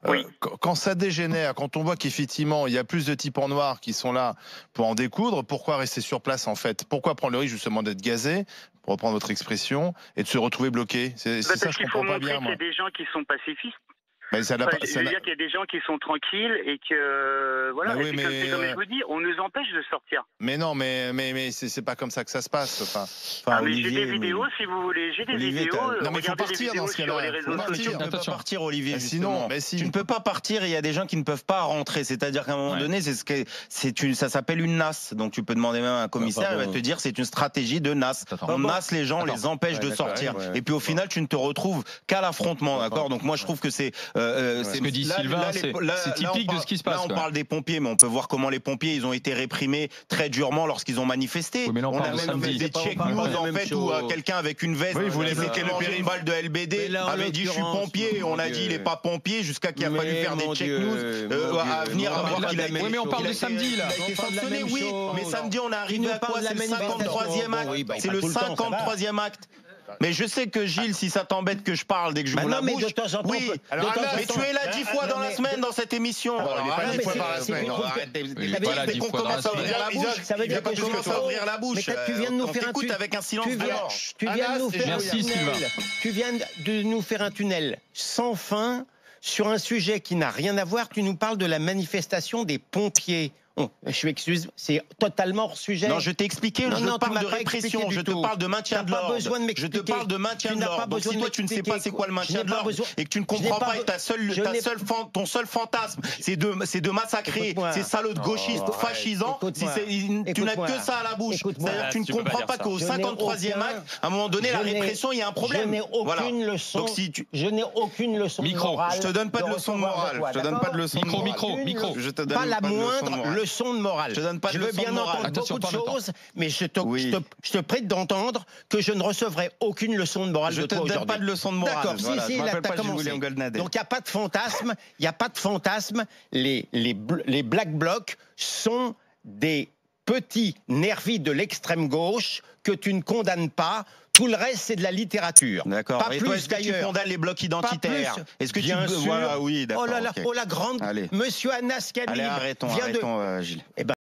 Oui. Quand ça dégénère, quand on voit qu'effectivement il y a plus de types en noir qui sont là pour en découdre, pourquoi rester sur place en fait? Pourquoi prendre le risque justement d'être gazé, pour reprendre votre expression, et de se retrouver bloqué? C'est ça, je comprends pas bien. Parce qu'il faut montrer qu'il y a des gens qui sont pacifistes. Mais ça n'a Enfin, pas. je veux dire qu'il y a des gens qui sont tranquilles et que voilà. Oui, et puis, comme je vous dis, on nous empêche de sortir. Mais non, mais c'est pas comme ça que ça se passe. Enfin, mais j'ai des vidéos, si vous voulez. J'ai des vidéos. Non, mais il faut partir dans ce cas-là. Tu ne peux pas partir, Olivier. Sinon, tu ne peux pas partir. Il y a des gens qui ne peuvent pas rentrer. C'est-à-dire qu'à un moment donné, ça s'appelle une nasse. Donc tu peux demander même à un commissaire, il va te dire c'est une stratégie de nasse. On nasse les gens, on les empêche de sortir. Et puis au final, tu ne te retrouves qu'à l'affrontement, d'accord? Donc moi, je trouve que c'est ce que dit Sylvain, c'est typique de ce qui se passe. Là, on parle des pompiers, mais on peut voir comment les pompiers, ils ont été réprimés très durement lorsqu'ils ont manifesté. Oui, on a même fait des check news en fait où quelqu'un avec une veste, voulait bloquer une balle de LBD, avait dit je suis pompier. On a dit il est pas pompier jusqu'à qu'il a fallu faire des check news à venir à voir qu'il a été. Oui, mais on parle de samedi là. Il a été sanctionné, oui. Mais samedi, on est arrivé à quoi? C'est le 53e acte. C'est le 53e acte. Mais je sais que Gilles, si ça t'embête que je parle dès que je vous la bouche, de temps en temps, oui. Mais tu es là 10 fois dans la semaine dans cette émission. Il n'est pas 10 fois par la semaine. Dès qu'on commence à ouvrir la bouche, ça veut dire qu'on commence à ouvrir la bouche. Mais tu viens de nous faire un tunnel avec un silence violent. Tu viens de nous faire un Merci, Sylvain. Tu viens de nous faire un tunnel sans fin sur un sujet qui n'a rien à voir. Tu nous parles de la manifestation des pompiers. Je m'excuse, c'est totalement hors sujet. Non, je t'ai expliqué, je te parle de répression, je te parle de maintien de l'ordre. Je te parle de maintien de l'ordre. Donc si toi tu ne sais pas c'est quoi le maintien de l'ordre et que tu ne comprends pas et ton seul fantasme, c'est de massacrer ces salauds de gauchistes fascisants, tu n'as que ça à la bouche. C'est-à-dire que tu ne comprends pas qu'au 53e acte, à un moment donné, la répression, il y a un problème. Je n'ai aucune leçon. Je n'ai aucune leçon de morale. Je te donne pas de leçon de morale. Je te donne pas de leçon de morale. Micro. Je te donne pas la moindre leçon de morale. Je donne pas de veux leçon bien de morale. entendre Attention, beaucoup de pas choses, mais je te prête d'entendre que je ne recevrai aucune leçon de morale je de toi aujourd'hui. Je te donne pas de leçon de morale. D'accord, voilà, si, là, t'as commencé. Donc, il n'y a pas de fantasme, Les Black Blocs sont des petits nervis de l'extrême gauche que tu ne condamnes pas. Tout le reste, c'est de la littérature. D'accord. Pas et plus toi, est-ce que tu condamnes les blocs identitaires? Est-ce que bien sûr. Voilà, oui, d'accord. Oh là là, oh la grande. Allez. Monsieur Anas Kamil. Allez, arrêtons, Gilles. Eh ben,